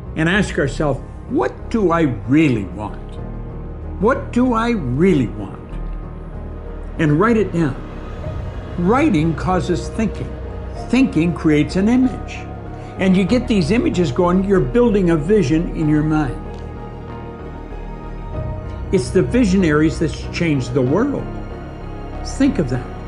and ask ourselves, what do I really want? What do I really want? And write it down. Writing causes thinking. Thinking creates an image. And you get these images going, you're building a vision in your mind. It's the visionaries that's changed the world. Think of that.